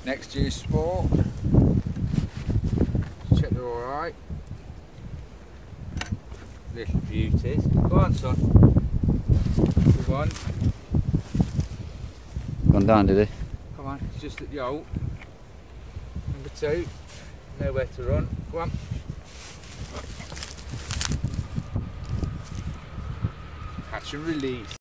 Next year's sport. Check they're alright. Little beauties. Go on, son. Good one. Gone down, did he? Come on, it's just at the out. Number 2. Nowhere to run. Go on. Catch and release.